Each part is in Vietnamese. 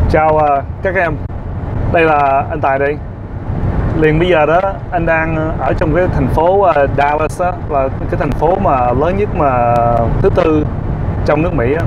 Chào các em, đây là anh Tài đây. Liền bây giờ đó anh đang ở trong cái thành phố Dallas đó, là cái thành phố mà lớn nhất mà thứ tư trong nước Mỹ á.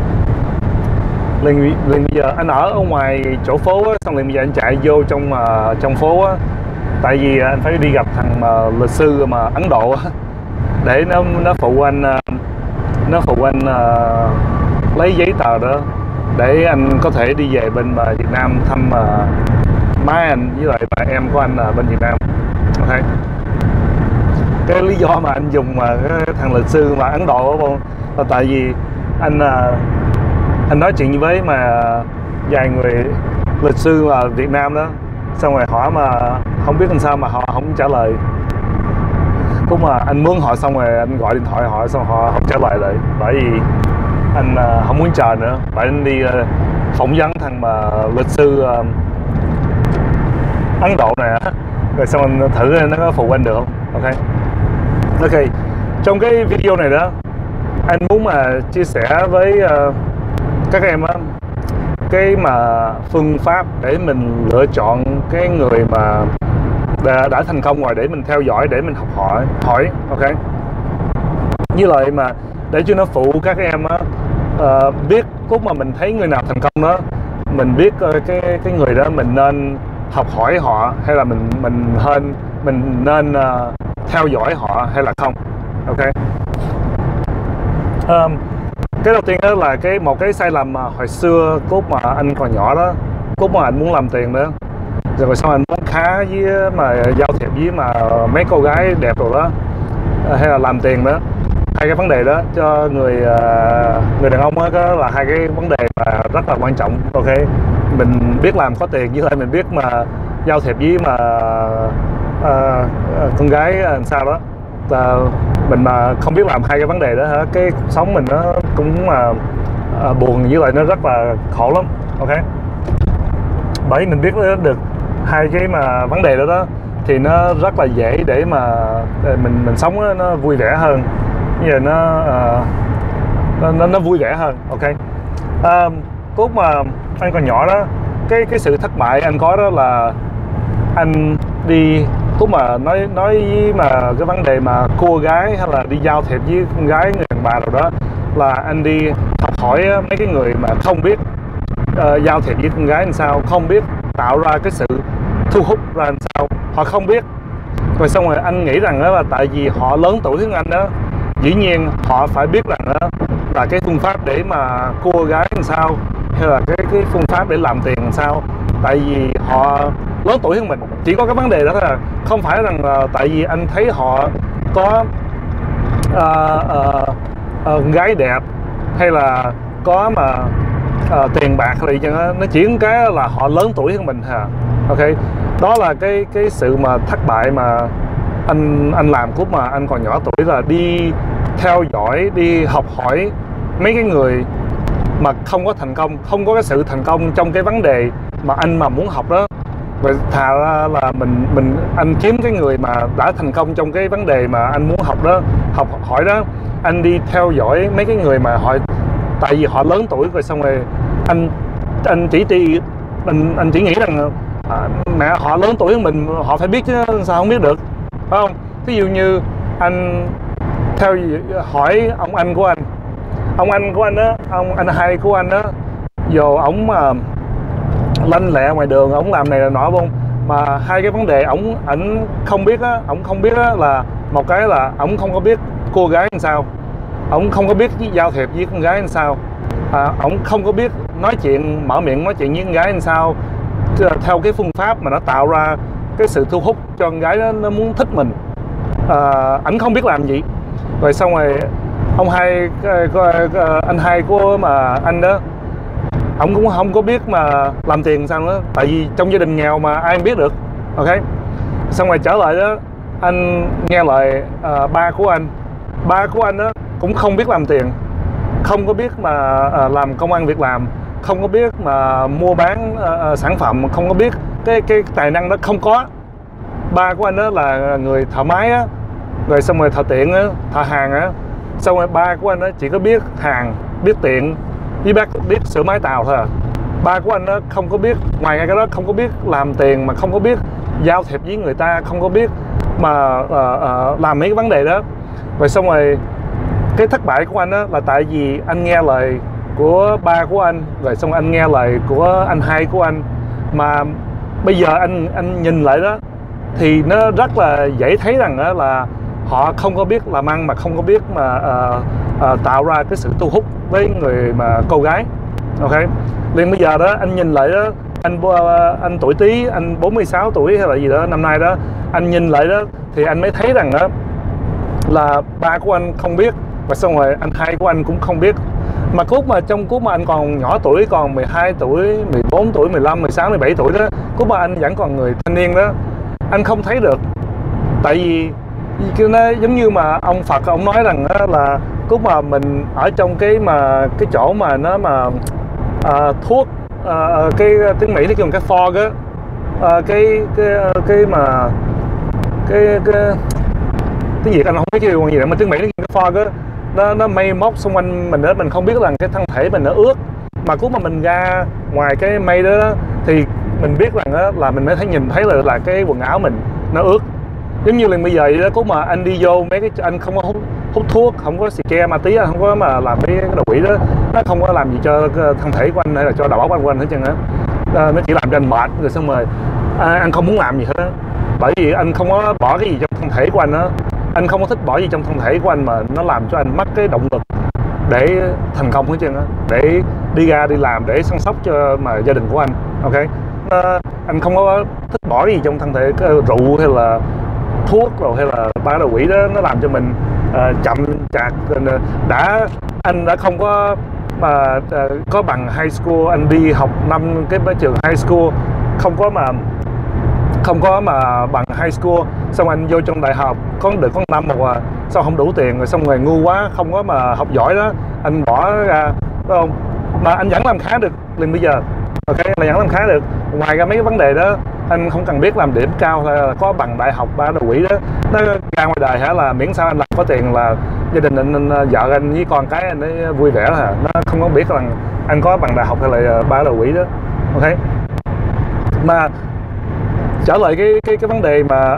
Liền bây giờ anh ở ngoài chỗ phố á, xong liền bây giờ anh chạy vô trong phố á, tại vì anh phải đi gặp thằng luật sư mà Ấn Độ á, để nó phụ anh lấy giấy tờ đó để anh có thể đi về bên Việt Nam thăm má anh với lại bà em của anh bên Việt Nam. Ok. Cái lý do mà anh dùng cái thằng luật sư mà Ấn Độ đó là tại vì anh nói chuyện với vài người luật sư Việt Nam đó, xong rồi hỏi mà không biết làm sao mà họ không trả lời. Cũng mà anh mướn họ xong rồi anh gọi điện thoại họ xong họ không trả lời lại, bởi vì anh không muốn chờ nữa, bởi anh đi phỏng vấn thằng luật sư Ấn Độ này rồi xong anh thử nó có phụ anh được không. Ok, trong cái video này đó anh muốn chia sẻ với các em á, cái phương pháp để mình lựa chọn cái người mà đã thành công rồi để mình theo dõi, để mình học hỏi. Ok, như vậy mà để cho nó phụ các em á, biết lúc mà mình thấy người nào thành công đó, mình biết cái người đó mình nên học hỏi họ hay là mình nên theo dõi họ hay là không. Ok. Cái đầu tiên đó là một cái sai lầm mà hồi xưa lúc mà anh còn nhỏ đó, lúc mà anh muốn làm tiền nữa, rồi sau anh muốn khá với giao thiệp với mấy cô gái đẹp rồi đó, hay là làm tiền đó, hai cái vấn đề đó cho người đàn ông đó là hai cái vấn đề mà rất là quan trọng. Ok, mình biết làm có tiền với lại mình biết giao thiệp với con gái làm sao đó, mình mà không biết làm hai cái vấn đề đó hả, cái cuộc sống mình nó cũng buồn với lại nó rất là khổ lắm. Ok, bởi mình biết được hai cái vấn đề đó thì nó rất là dễ để mình sống nó vui vẻ hơn, như là nó vui vẻ hơn. Ok. Lúc mà anh còn nhỏ đó, cái sự thất bại anh có đó là anh đi lúc mà nói với cái vấn đề mà cô gái hay là đi giao thiệp với con gái, người đàn bà nào đó, là anh đi học hỏi mấy cái người mà không biết giao thiệp với con gái làm sao, không biết tạo ra cái sự thu hút ra làm sao, họ không biết. Rồi xong rồi anh nghĩ rằng đó là tại vì họ lớn tuổi hơn anh đó, dĩ nhiên họ phải biết rằng đó là cái phương pháp để mà cua gái làm sao, hay là cái phương pháp để làm tiền làm sao, tại vì họ lớn tuổi hơn mình. Chỉ có cái vấn đề đó thôi, không phải rằng tại vì anh thấy họ có gái đẹp hay là có tiền bạc hay gì, nó chỉ cái là họ lớn tuổi hơn mình hả. Ok, đó là cái sự mà thất bại mà anh làm lúc mà anh còn nhỏ tuổi, là đi theo dõi, đi học hỏi mấy cái người mà không có thành công, không có cái sự thành công trong cái vấn đề mà anh muốn học đó. Rồi thà ra là anh kiếm cái người mà đã thành công trong cái vấn đề mà anh muốn học đó, học hỏi đó, anh đi theo dõi mấy cái người mà tại vì họ lớn tuổi, rồi xong rồi anh chỉ nghĩ rằng mẹ họ lớn tuổi hơn mình, họ phải biết chứ sao không biết được, phải không? Ví dụ như anh hỏi ông anh của anh đó, ông anh hai của anh đó, dù ổng mà lanh lẹ ngoài đường, ổng làm này là nọ không, mà hai cái vấn đề ảnh không biết á, ổng không biết á, là một cái là ổng không có biết cô gái làm sao, ổng không có biết giao thiệp với con gái làm sao, ổng không có biết mở miệng nói chuyện với con gái làm sao theo cái phương pháp mà nó tạo ra cái sự thu hút cho con gái đó, nó muốn thích mình. Ảnh không biết làm gì. Rồi xong rồi anh hai của anh đó, ông cũng không có biết làm tiền sao nữa, tại vì trong gia đình nghèo mà ai biết được. Ok, xong rồi trở lại đó, anh nghe lời ba của anh đó cũng không biết làm tiền, không có biết làm công ăn việc làm, không có biết mua bán sản phẩm, không có biết cái tài năng đó, không có. Ba của anh đó là người thợ máy á, rồi xong rồi thợ tiện á, thợ hàng á, xong rồi ba của anh đó chỉ có biết hàng, biết tiện với biết sửa máy tàu thôi à. ba của anh đó không có biết, ngoài cái đó không có biết làm tiền, mà không có biết giao thiệp với người ta, không có biết mà làm mấy cái vấn đề đó. Rồi xong rồi cái thất bại của anh đó là tại vì anh nghe lời của ba của anh, rồi xong anh nghe lời của anh hai của anh. Mà bây giờ anh nhìn lại đó thì nó rất là dễ thấy rằng đó là họ không có biết làm ăn, mà không có biết mà tạo ra cái sự thu hút với người mà cô gái. Ok, liền bây giờ đó anh nhìn lại đó, anh tuổi Tý, anh 46 tuổi hay là gì đó năm nay đó, anh nhìn lại đó thì anh mới thấy rằng đó là ba của anh không biết, và xong rồi anh hai của anh cũng không biết. Mà trong cút mà anh còn nhỏ tuổi, còn 12 tuổi, 14 tuổi, 15, 16, 17 tuổi đó, cút mà anh vẫn còn người thanh niên đó, anh không thấy được. Tại vì nó giống như mà ông Phật ông nói rằng đó là cút mà mình ở trong cái chỗ mà nó mà thuốc, cái tiếng Mỹ nó kêu cái fog á, cái tiếng Việt anh không biết kêu gì nữa, mà tiếng Mỹ nó kêu cái fog á, nó mây móc xung quanh mình đó, mình không biết rằng cái thân thể mình nó ướt. Mà cú mà mình ra ngoài cái mây đó thì mình biết rằng đó là mình mới nhìn thấy là cái quần áo mình nó ướt. Giống như là bây giờ đó, cú mà anh đi vô mấy cái, anh không có hút thuốc, không có xì ke ma tí, không có mà làm cái đồ quỷ đó, nó không có làm gì cho thân thể của anh hay là cho đầu óc anh của anh hết trơn á. Nó chỉ làm cho anh mệt, rồi xong rồi anh không muốn làm gì hết á, bởi vì anh không có bỏ cái gì trong thân thể của anh á. Anh không có thích bỏ gì trong thân thể của anh mà nó làm cho anh mất cái động lực để thành công hết trơn á, để đi ra đi làm, để săn sóc cho mà gia đình của anh. Ok, anh không có thích bỏ cái gì trong thân thể, rượu hay là thuốc rồi hay là ba đồ quỷ đó, nó làm cho mình chậm chạp. Anh đã không có có bằng high school, anh đi học năm cái trường high school, không có mà bằng high school, xong anh vô trong đại học được có năm mà sao không đủ tiền, rồi xong rồi ngu quá không có mà học giỏi đó, anh bỏ ra, phải không? Mà anh vẫn làm khá được liền bây giờ. Ok, anh vẫn làm khá được. Ngoài ra mấy cái vấn đề đó, anh không cần biết làm điểm cao hay là có bằng đại học ba đồ quỷ đó, nó ra ngoài đời hả, là miễn sao anh làm có tiền là gia đình anh, vợ anh với con cái anh ấy vui vẻ hả. Nó không có biết rằng anh có bằng đại học hay là ba đồ quỷ đó. Ok, mà trở lại cái vấn đề mà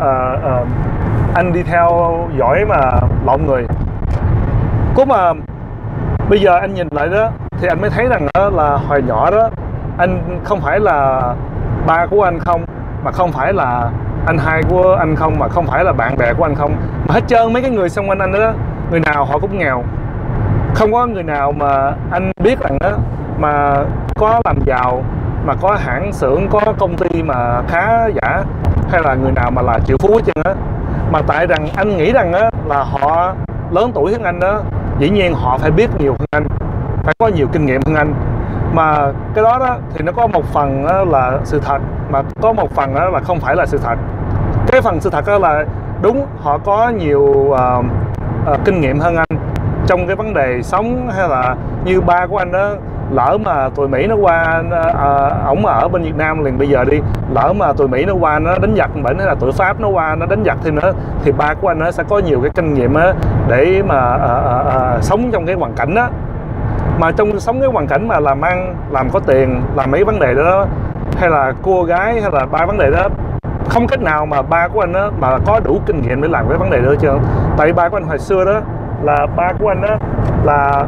anh đi theo dõi mà lộn người. Cố mà bây giờ anh nhìn lại đó thì anh mới thấy rằng đó là hồi nhỏ đó anh không phải là ba của anh không, mà không phải là anh hai của anh không, mà không phải là bạn bè của anh không, mà hết trơn mấy cái người xung quanh anh đó, người nào họ cũng nghèo. Không có người nào mà anh biết rằng đó mà có làm giàu, mà có hãng xưởng, có công ty mà khá giả, hay là người nào mà là triệu phú hết trơn á. Mà tại rằng anh nghĩ rằng á là họ lớn tuổi hơn anh đó, dĩ nhiên họ phải biết nhiều hơn anh, phải có nhiều kinh nghiệm hơn anh. Mà cái đó thì nó có một phần là sự thật, mà có một phần là không phải là sự thật. Cái phần sự thật đó là đúng, họ có nhiều kinh nghiệm hơn anh trong cái vấn đề sống, hay là như ba của anh đó, lỡ mà tụi Mỹ nó qua, ổng ở bên Việt Nam liền bây giờ đi, lỡ mà tụi Mỹ nó qua nó đánh giặc bệnh, hay là tụi Pháp nó qua nó đánh giặc thêm nữa, thì ba của anh nó sẽ có nhiều cái kinh nghiệm để mà sống trong cái hoàn cảnh đó. Mà trong sống cái hoàn cảnh mà làm ăn, làm có tiền, làm mấy vấn đề đó, hay là cô gái, hay là ba vấn đề đó, không cách nào mà ba của anh đó mà có đủ kinh nghiệm để làm cái vấn đề đó hết trơn. Tại vì ba của anh hồi xưa đó là ba của anh đó là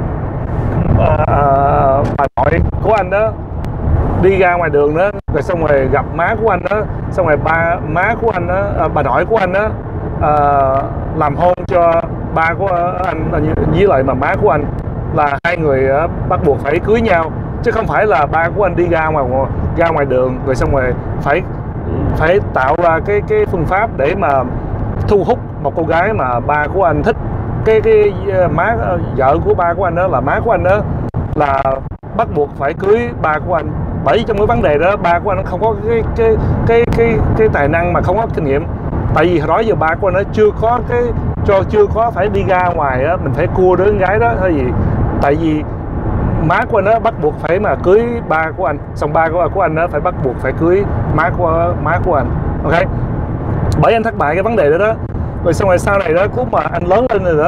bà nội của anh đó đi ra ngoài đường đó, rồi xong rồi gặp má của anh đó, xong rồi má của anh đó, bà nội của anh đó làm hôn cho ba của anh với lại mà má của anh, là hai người bắt buộc phải cưới nhau, chứ không phải là ba của anh đi ra ngoài đường rồi xong rồi phải tạo ra cái phương pháp để mà thu hút một cô gái mà ba của anh thích. Cái má vợ của ba của anh đó, là má của anh đó, là bắt buộc phải cưới ba của anh. Bởi vì trong cái vấn đề đó ba của anh không có cái tài năng, mà không có kinh nghiệm. Tại vì hồi đó giờ ba của anh nó chưa có phải đi ra ngoài á, mình phải cua đứa con gái đó hay gì. Tại vì má của anh đó bắt buộc phải mà cưới ba của anh, xong ba của anh đó phải bắt buộc phải cưới má của anh. Ok, bởi anh thất bại cái vấn đề đó đó. Rồi xong rồi sau này đó, lúc mà anh lớn lên rồi đó,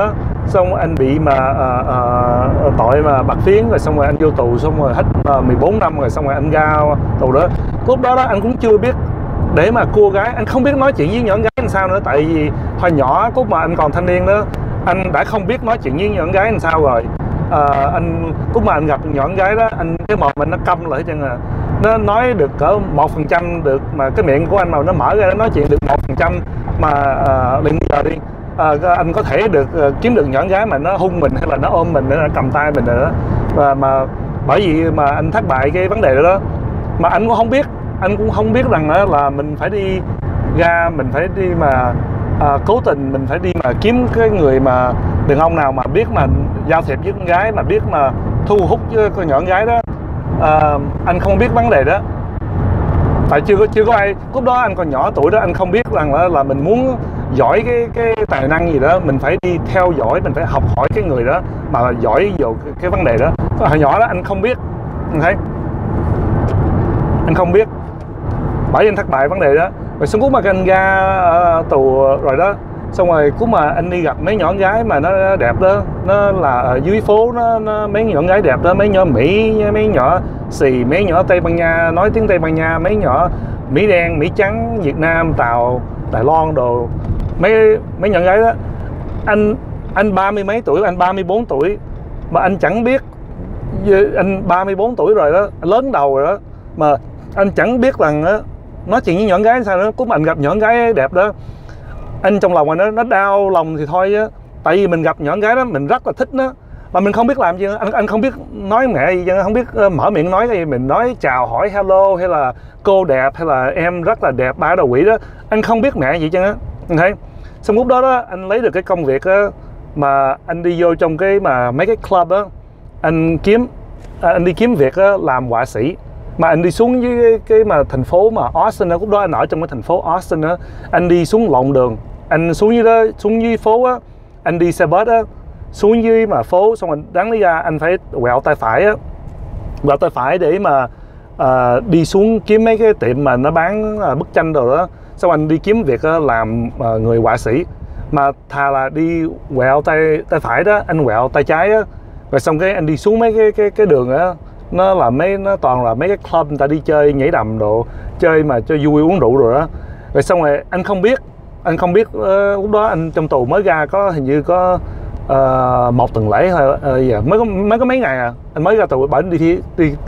xong anh bị mà tội mà bạc phiến, rồi xong rồi anh vô tù, xong rồi hết 14 năm rồi, xong rồi anh ra tù đó. Lúc đó anh cũng chưa biết để mà cua gái, anh không biết nói chuyện với nhỏ gái làm sao nữa, tại vì hồi nhỏ lúc mà anh còn thanh niên đó, anh đã không biết nói chuyện với nhỏ gái làm sao rồi. Anh lúc mà anh gặp nhỏ gái đó, anh cái mồm mình nó câm lại hết trơn à, nó nói được cỡ 1% được, mà cái miệng của anh mà nó mở ra nó nói chuyện được 1%, mà liền giờ đi anh có thể được kiếm được nhỏ gái mà nó hung mình hay là nó ôm mình, nó cầm tay mình nữa. Và mà bởi vì mà anh thất bại cái vấn đề đó, mà anh cũng không biết rằng là mình phải đi ra, mình phải đi mà cố tình mình phải đi mà kiếm cái người mà đàn ông nào mà biết mà giao thiệp với con gái, mà biết mà thu hút với con nhỏ con gái đó. Anh không biết vấn đề đó, tại chưa có ai. Lúc đó anh còn nhỏ tuổi đó, anh không biết rằng là mình muốn giỏi cái tài năng gì đó, mình phải đi theo dõi, mình phải học hỏi cái người đó mà giỏi vào cái vấn đề đó. Hồi nhỏ đó anh không biết, anh thấy anh không biết, bởi anh thất bại vấn đề đó. Rồi xong lúc mà anh ra tù rồi đó, xong rồi cũng mà anh đi gặp mấy nhỏ gái mà nó đẹp đó, nó là ở dưới phố, nó mấy nhỏ gái đẹp đó, mấy nhỏ Mỹ, mấy nhỏ xì, mấy nhỏ Tây Ban Nha nói tiếng Tây Ban Nha, mấy nhỏ Mỹ đen, Mỹ trắng, Việt Nam, Tàu, Đài Loan đồ, mấy nhỏ gái đó. Anh 30 mấy tuổi, anh 34 tuổi mà anh chẳng biết, anh 34 tuổi rồi đó, lớn đầu rồi đó, mà anh chẳng biết rằng nói chuyện với nhỏ gái sao nữa. Cũng anh gặp nhỏ gái đẹp đó, anh trong lòng mà nó đau lòng thì thôi á, tại vì mình gặp nhỏ gái đó mình rất là thích nó, mà mình không biết làm gì. Anh không biết nói mẹ gì, không biết mở miệng nói cái gì. Mình nói chào hỏi hello, hay là cô đẹp, hay là em rất là đẹp, ba đầu quỷ đó, anh không biết mẹ gì chứ á. Anh thấy xong lúc đó anh lấy được cái công việc đó, mà anh đi vô trong cái mà mấy cái club đó, anh đi kiếm việc đó, làm họa sĩ. Mà anh đi xuống với cái mà thành phố mà Austin đó, lúc đó anh ở trong cái thành phố Austin đó, anh đi xuống lộn đường, anh xuống dưới đó, xuống dưới phố á, anh đi xe bus á, xuống dưới mà phố, xong rồi đáng lý ra anh phải quẹo tay phải á, quẹo tay phải để mà đi xuống kiếm mấy cái tiệm mà nó bán bức tranh đồ đó. Xong anh đi kiếm việc làm người họa sĩ, mà thà là đi quẹo tay phải đó, anh quẹo tay trái á, rồi xong cái anh đi xuống mấy cái đường á, nó toàn là mấy cái club người ta đi chơi nhảy đầm đồ, chơi mà cho vui uống rượu rồi đó. Rồi xong rồi anh không biết lúc đó anh trong tù mới ra, có hình như có một tuần lễ hay mới có mấy ngày à, anh mới ra tù, bởi đi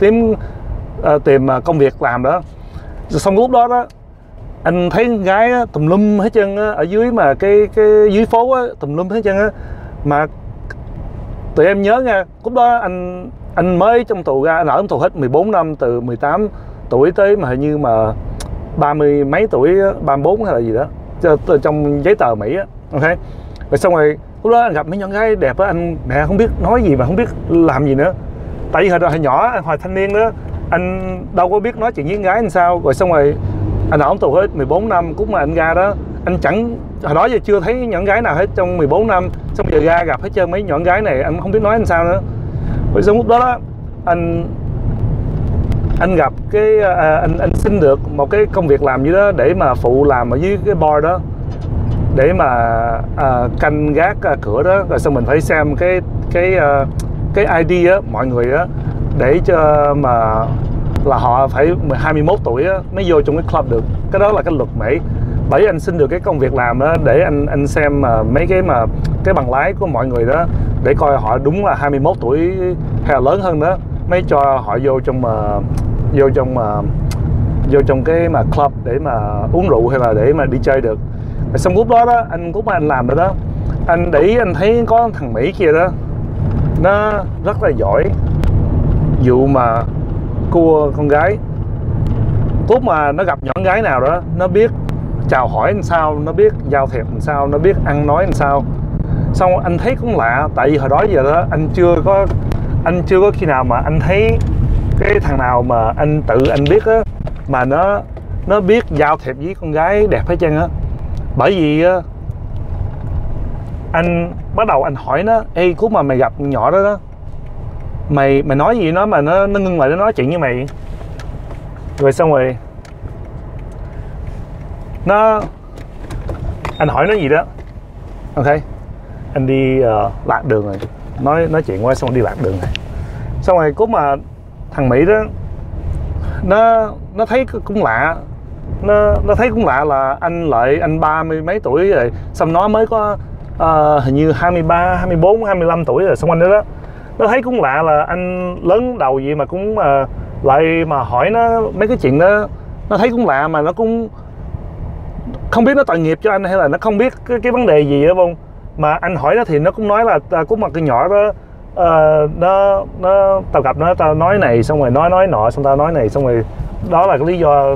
tìm công việc làm đó. Rồi xong lúc đó anh thấy gái tùm lum hết trơn ở dưới, mà cái dưới phố á, tùm lum hết trơn á. Mà tụi em nhớ nha, lúc đó anh mới trong tù ra, anh ở trong tù hết 14 năm, từ 18 tuổi tới mà hình như mà 30 mấy tuổi, 34 hay là gì đó, trong giấy tờ Mỹ á. Ok, rồi xong rồi lúc đó anh gặp mấy nhỏ gái đẹp á, anh mẹ không biết nói gì mà không biết làm gì nữa, tại vì hồi nhỏ hồi thanh niên đó anh đâu có biết nói chuyện với con gái làm sao. Rồi xong rồi anh ở trong tù hết 14 năm, lúc mà anh ra đó anh chẳng, hồi đó giờ chưa thấy nhỏ gái nào hết trong 14 năm. Xong giờ ra gặp hết trơn mấy nhỏ gái này, anh không biết nói làm sao nữa. Rồi xong lúc đó anh gặp cái anh xin được một cái công việc làm gì đó để mà phụ làm ở dưới cái bar đó, để mà canh gác cửa đó. Rồi xong mình phải xem cái ID á, mọi người á, để cho mà là họ phải 21 tuổi á mới vô trong cái club được. Cái đó là cái luật Mỹ. Bởi anh xin được cái công việc làm đó để anh xem mấy cái bằng lái của mọi người đó, để coi họ đúng là 21 tuổi hay là lớn hơn đó, mới cho họ vô trong cái mà club để mà uống rượu hay là để mà đi chơi được. Rồi xong lúc đó lúc mà anh làm rồi đó, anh để ý anh thấy có thằng Mỹ kia đó, nó rất là giỏi vụ mà cua con gái. Lúc mà nó gặp nhỏ con gái nào đó, nó biết chào hỏi làm sao, nó biết giao thiệp làm sao, nó biết ăn nói làm sao. Xong anh thấy cũng lạ, tại vì hồi đó giờ đó anh chưa có khi nào mà anh thấy cái thằng nào mà anh biết á, mà nó biết giao thiệp với con gái đẹp hết trơn á. Bởi vì anh bắt đầu anh hỏi nó: ê, lúc mà mày gặp nhỏ đó mày nói gì nó mà nó ngưng lại, nó nói chuyện với mày. Rồi xong rồi anh hỏi nó gì đó, ok, anh đi lạc đường rồi, nói chuyện qua xong đi lạc đường này. Xong rồi cốt mà thằng Mỹ đó nó thấy cũng lạ, nó thấy cũng lạ là anh 30 mấy tuổi rồi, xong nó mới có hình như 23, 24, 25 tuổi rồi, xong anh đó nó thấy cũng lạ là anh lớn đầu gì mà cũng lại mà hỏi nó mấy cái chuyện đó. Nó thấy cũng lạ mà nó cũng không biết nó tội nghiệp cho anh hay là nó không biết cái vấn đề gì đó không. Mà anh hỏi nó thì nó cũng nói là cũng một cái nhỏ đó nó tao gặp nó, tao nói này xong rồi nói nọ, xong tao nói này xong rồi đó là cái lý do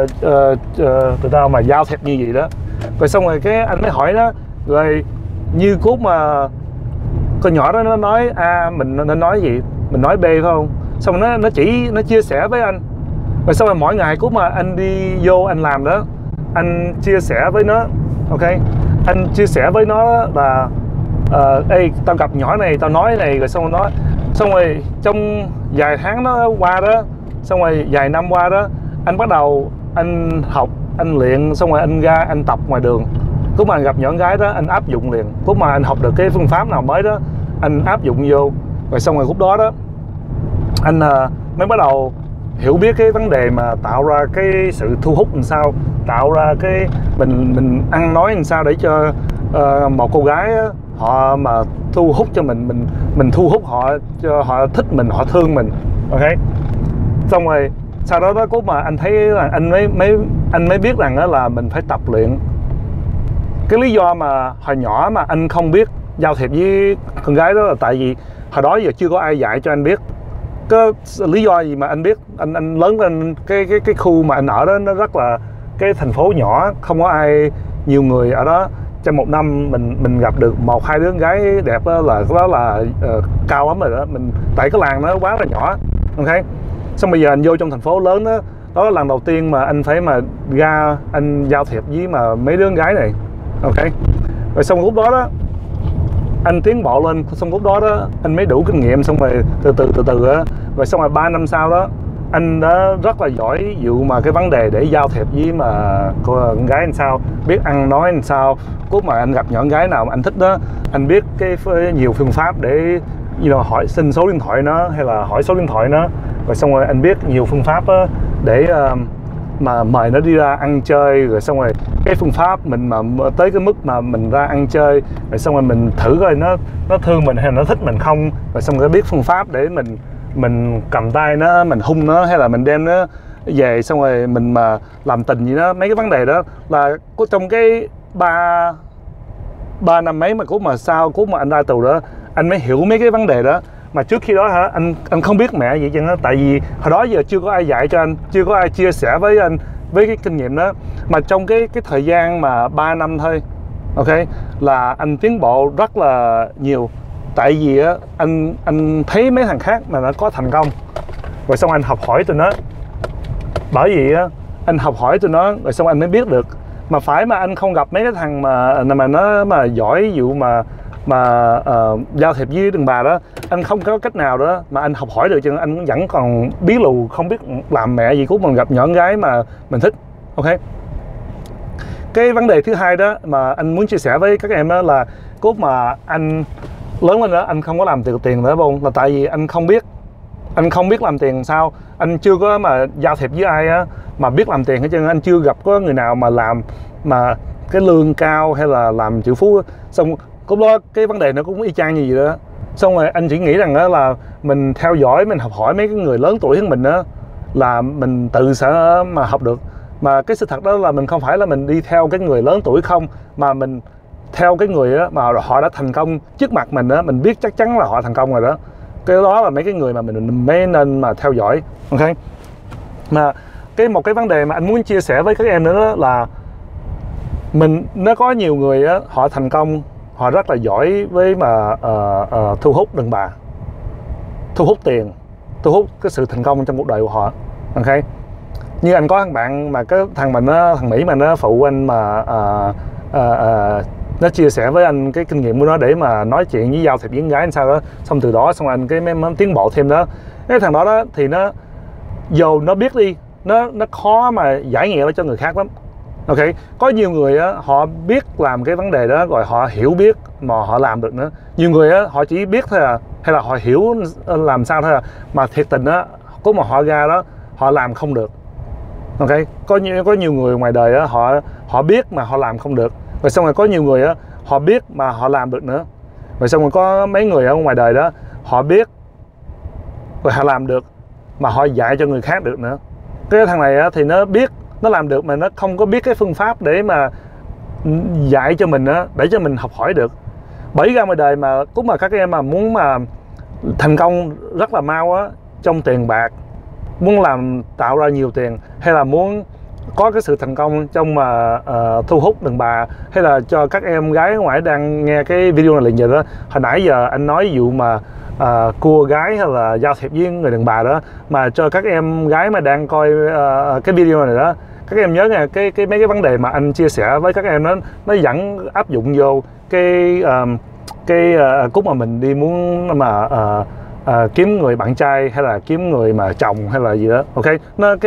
tụi tao mà giao thiệp như vậy đó. Rồi xong rồi cái anh mới hỏi nó, rồi như cốt mà con nhỏ đó nó nói A mình nên nói gì, mình nói B phải không, xong rồi nó chia sẻ với anh. Rồi xong rồi mỗi ngày cốt mà anh đi vô anh làm đó, anh chia sẻ với nó, ok, anh chia sẻ với nó là ê tao gặp nhỏ này, tao nói này, rồi xong rồi trong vài tháng nó qua đó, xong rồi vài năm qua đó, anh bắt đầu anh học, anh luyện, xong rồi anh ra anh tập ngoài đường. Lúc mà gặp nhỏ gái đó anh áp dụng liền, lúc mà anh học được cái phương pháp nào mới đó anh áp dụng vô. Rồi xong rồi lúc đó đó anh mới bắt đầu hiểu biết cái vấn đề mà tạo ra cái sự thu hút làm sao, tạo ra cái mình ăn nói làm sao để cho một cô gái họ mà thu hút cho mình thu hút họ, cho họ thích mình, họ thương mình, ok. Xong rồi sau đó đó mà anh thấy là anh mới biết rằng đó là mình phải tập luyện. Cái lý do mà hồi nhỏ mà anh không biết giao thiệp với con gái đó là tại vì hồi đó giờ chưa có ai dạy cho anh biết. Cái lý do gì mà anh biết, anh lớn lên cái khu mà anh ở đó nó rất là cái thành phố nhỏ, không có ai nhiều người ở đó. Trong một năm mình gặp được 1-2 đứa con gái đẹp đó là cao lắm rồi đó. Tại cái làng nó quá là nhỏ, ok. Xong bây giờ anh vô trong thành phố lớn đó, đó là lần đầu tiên mà anh phải mà ra anh giao thiệp với mà mấy đứa con gái này, ok. Rồi xong lúc đó đó anh tiến bộ lên, xong lúc đó đó anh mới đủ kinh nghiệm, xong rồi từ từ á, rồi xong rồi 3 năm sau đó anh đã rất là giỏi dụ mà cái vấn đề để giao thiệp với mà con gái làm sao, biết ăn nói làm sao. Lúc mà anh gặp nhỏ con gái nào mà anh thích đó, anh biết cái nhiều phương pháp để hỏi xin số điện thoại nó hay là hỏi số điện thoại nó. Rồi xong rồi anh biết nhiều phương pháp đó để mà mời nó đi ra ăn chơi. Rồi xong rồi cái phương pháp mình mà tới cái mức mà mình ra ăn chơi, rồi xong rồi mình thử coi nó thương mình hay là nó thích mình không. Rồi xong rồi biết phương pháp để mình cầm tay nó, mình hung nó hay là mình đem nó về, xong rồi mình mà làm tình gì đó. Mấy cái vấn đề đó là có trong cái ba năm mấy mà cốt mà anh ra tù đó, anh mới hiểu mấy cái vấn đề đó. Mà trước khi đó hả, anh không biết mẹ gì chứ, tại vì hồi đó giờ chưa có ai dạy cho anh, chưa có ai chia sẻ với anh với cái kinh nghiệm đó. Mà trong cái thời gian mà 3 năm thôi, ok, là anh tiến bộ rất là nhiều. Tại vì á anh thấy mấy thằng khác mà nó có thành công, rồi xong anh học hỏi tụi nó. Bởi vì á anh học hỏi tụi nó rồi xong anh mới biết được. Mà phải mà anh không gặp mấy cái thằng mà nó mà giỏi dụ mà giao thiệp với đàn bà đó, anh không có cách nào đó mà anh học hỏi được, cho nên anh vẫn còn bí lù, không biết làm mẹ gì. Cũng mình gặp nhỏ con gái mà mình thích, ok. Cái vấn đề thứ hai đó mà anh muốn chia sẻ với các em đó là cốt mà anh lớn lên đó anh không có làm tiền nữa không, là tại vì anh không biết làm tiền sao. Anh chưa có mà giao thiệp với ai á mà biết làm tiền hết trơn. Anh chưa gặp có người nào mà làm mà cái lương cao hay là làm triệu phú. Xong lúc đó cái vấn đề nó cũng y chang như vậy đó. Xong rồi anh chỉ nghĩ rằng đó là mình theo dõi, mình học hỏi mấy cái người lớn tuổi hơn mình đó là mình tự sẽ mà học được. Mà cái sự thật đó là mình không phải là mình đi theo cái người lớn tuổi không, mà mình theo cái người đó mà họ đã thành công trước mặt mình đó, mình biết chắc chắn là họ thành công rồi đó. Cái đó là mấy cái người mà mình mới nên mà theo dõi, ok. Mà một cái vấn đề mà anh muốn chia sẻ với các em nữa đó là nó có nhiều người á, họ thành công, họ rất là giỏi với mà thu hút đàn bà, thu hút tiền, thu hút cái sự thành công trong cuộc đời của họ, ok. Như anh có thằng bạn mà cái thằng Mỹ mà nó phụ anh mà nó chia sẻ với anh cái kinh nghiệm của nó để mà nói chuyện với giao thiệp với con gái sao đó. Xong từ đó xong anh cái mới tiến bộ thêm đó. Cái thằng đó thì nó dù nó biết đi, nó khó mà giải nghĩa cho người khác lắm, ok. Có nhiều người á, họ biết làm cái vấn đề đó rồi họ hiểu biết, mà họ làm được nữa. Nhiều người á họ chỉ biết thôi à, hay là họ hiểu làm sao thôi à, mà thiệt tình á có mà họ ra đó họ làm không được. Ok, có nhiều người ngoài đời á họ biết mà họ làm không được, rồi xong rồi có nhiều người á họ biết mà họ làm được nữa, rồi xong rồi có mấy người ở ngoài đời đó họ biết rồi họ làm được mà họ dạy cho người khác được nữa. Cái thằng này á thì nó biết, nó làm được mà nó không có biết cái phương pháp để mà dạy cho mình á, để cho mình học hỏi được. Bởi ra ngoài đời mà cũng mà các em mà muốn mà thành công rất là mau á, trong tiền bạc, muốn tạo ra nhiều tiền, hay là muốn có cái sự thành công trong mà thu hút đàn bà, hay là cho các em gái ngoài đang nghe cái video này là giờ đó, hồi nãy giờ anh nói ví dụ mà cua gái hay là giao thiệp với người đàn bà đó, mà cho các em gái mà đang coi cái video này đó, các em nhớ nha, mấy cái vấn đề mà anh chia sẻ với các em nó vẫn áp dụng vô cái cúc mà mình đi muốn mà kiếm người bạn trai, hay là kiếm người mà chồng, hay là gì đó. Ok, nó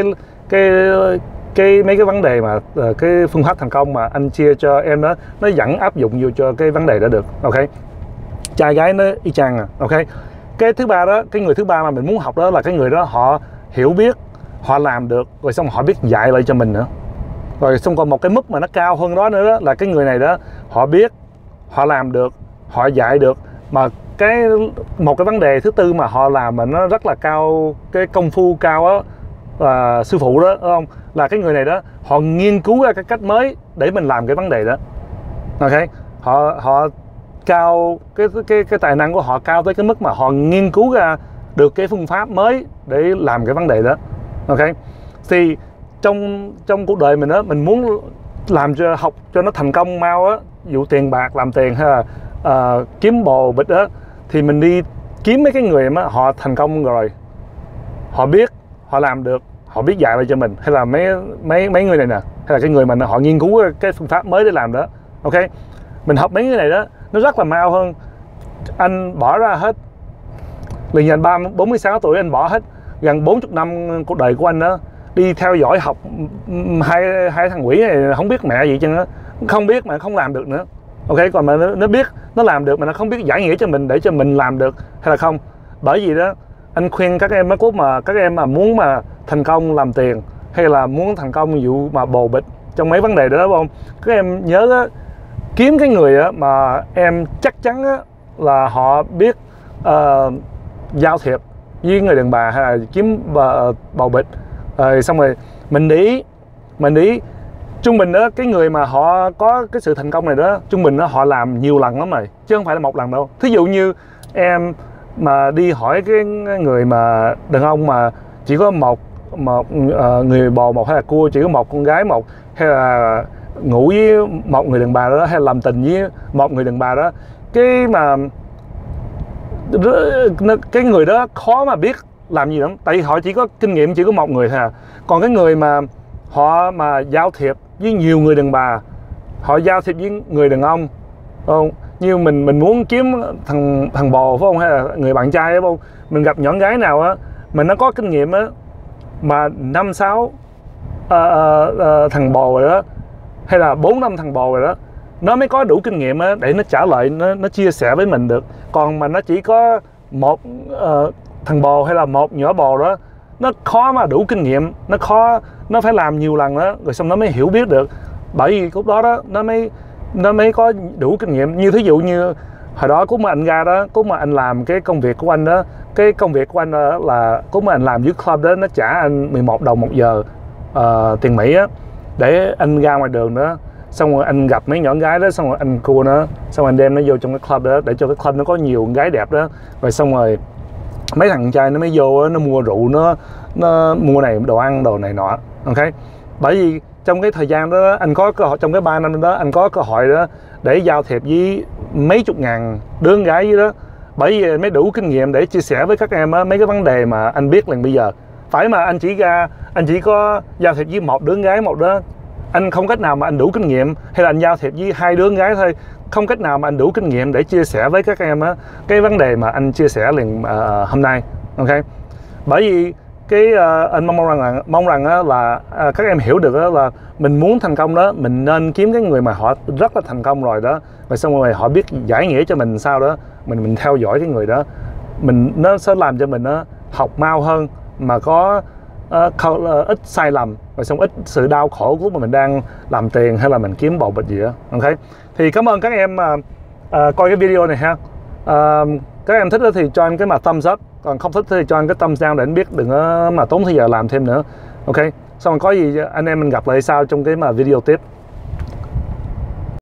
cái mấy cái vấn đề mà cái phương pháp thành công mà anh chia cho em đó, nó vẫn áp dụng vô cho cái vấn đề đó được. Ok, trai gái nó y chang à. Ok, cái thứ ba đó, cái người thứ ba mà mình muốn học đó là cái người đó họ hiểu biết, họ làm được, rồi xong họ biết dạy lại cho mình nữa. Rồi xong còn một cái mức mà nó cao hơn đó nữa đó, là cái người này đó họ biết, họ làm được, họ dạy được, mà một cái vấn đề thứ tư mà họ làm mà nó rất là cao, cái công phu cao á, là sư phụ đó, đúng không? Là cái người này đó họ nghiên cứu ra cái cách mới để mình làm cái vấn đề đó. Ok, họ cao, cái tài năng của họ cao tới cái mức mà họ nghiên cứu ra được cái phương pháp mới để làm cái vấn đề đó. Ok, thì trong cuộc đời mình đó, mình muốn làm cho học cho nó thành công mau á, dụ tiền bạc, làm tiền, hay là kiếm bồ bịch đó, thì mình đi kiếm mấy cái người mà họ thành công rồi, họ biết, họ làm được, họ biết dạy lại cho mình, hay là mấy người này nè, hay là cái người mà họ nghiên cứu cái phương pháp mới để làm đó. Ok, mình học mấy cái này đó nó rất là mau hơn. Anh bỏ ra hết, lần nhà anh 46 tuổi, anh bỏ hết gần 40 năm cuộc đời của anh đó đi theo dõi học hai thằng quỷ này không biết mẹ gì chứ nó không biết mà không làm được nữa. Ok, còn mà nó biết, nó làm được mà nó không biết giải nghĩa cho mình để cho mình làm được hay là không. Bởi vì đó anh khuyên các em cốt mà các em mà muốn mà thành công làm tiền, hay là muốn thành công dụ mà bồ bịch trong mấy vấn đề đó, đúng không? Các em nhớ đó, kiếm cái người đó mà em chắc chắn đó, là họ biết giao thiệp với người đàn bà, hay là kiếm bầu bịch. Xong rồi mình để ý trung bình đó, cái người mà họ có cái sự thành công này đó, trung bình đó họ làm nhiều lần lắm rồi, chứ không phải là một lần đâu. Thí dụ như em mà đi hỏi cái người mà đàn ông mà chỉ có một người bò một, hay là cua chỉ có một con gái một, hay là ngủ với một người đàn bà đó, hay là làm tình với một người đàn bà đó, cái mà cái người đó khó mà biết làm gì lắm, tại vì họ chỉ có kinh nghiệm chỉ có một người thôi à. Còn cái người mà họ mà giao thiệp với nhiều người đàn bà, họ giao thiệp với người đàn ông, không? Như mình muốn kiếm thằng bồ phải không, hay là người bạn trai phải không, mình gặp nhỏ gái nào á mà nó có kinh nghiệm á, mà 5-6 thằng bồ rồi đó, hay là 4-5 thằng bồ rồi đó, nó mới có đủ kinh nghiệm á để nó trả lời, nó chia sẻ với mình được. Còn mà nó chỉ có một thằng bồ hay là một nhỏ bồ đó, nó khó mà đủ kinh nghiệm, nó khó, nó phải làm nhiều lần đó rồi xong nó mới hiểu biết được. Bởi vì lúc đó đó nó mới có đủ kinh nghiệm. Như thí dụ như hồi đó cũng mà anh ra đó, cũng mà anh làm cái công việc của anh đó, cái công việc của anh đó là cũng mà anh làm với club đó, nó trả anh 11 đồng 1 giờ tiền Mỹ á, để anh ra ngoài đường đó, xong rồi anh gặp mấy nhỏ gái đó, xong rồi anh cua nó, xong rồi anh đem nó vô trong cái club đó để cho cái club nó có nhiều gái đẹp đó, rồi xong rồi mấy thằng trai nó mới vô đó, nó mua rượu, nó mua này đồ ăn đồ này nọ. Ok, bởi vì trong cái thời gian đó anh có cơ hội, trong cái 3 năm đó anh có cơ hội đó để giao thiệp với mấy chục ngàn đứa con gái với đó. Bởi vì mới đủ kinh nghiệm để chia sẻ với các em á, mấy cái vấn đề mà anh biết liền bây giờ. Phải mà anh chỉ có giao thiệp với một đứa con gái một đó, anh không cách nào mà anh đủ kinh nghiệm, hay là anh giao thiệp với 2 đứa con gái thôi, không cách nào mà anh đủ kinh nghiệm để chia sẻ với các em á cái vấn đề mà anh chia sẻ liền hôm nay. Ok, bởi vì anh mong rằng là các em hiểu được đó là mình muốn thành công đó, mình nên kiếm cái người mà họ rất là thành công rồi đó, và xong rồi họ biết giải nghĩa cho mình sao đó, mình theo dõi cái người đó, nó sẽ làm cho mình học mau hơn, mà có ít sai lầm, và xong ít sự đau khổ lúc mà mình đang làm tiền hay là mình kiếm bầu bịch gì đó. Ok, thì cảm ơn các em coi cái video này ha. Các em thích thì cho anh cái mà thumbs up, còn không thích thì cho anh cái thumbs down để anh biết đừng mà tốn thời giờ làm thêm nữa. Ok, xong rồi có gì anh em mình gặp lại sau trong cái mà video tiếp.